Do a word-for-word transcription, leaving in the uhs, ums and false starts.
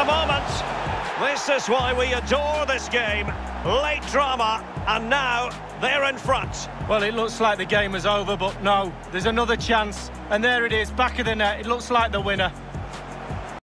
a moment. This is why we adore this game. Late drama, and now they're in front. Well, it looks like the game is over, but no, there's another chance. And there it is, back of the net. It looks like the winner.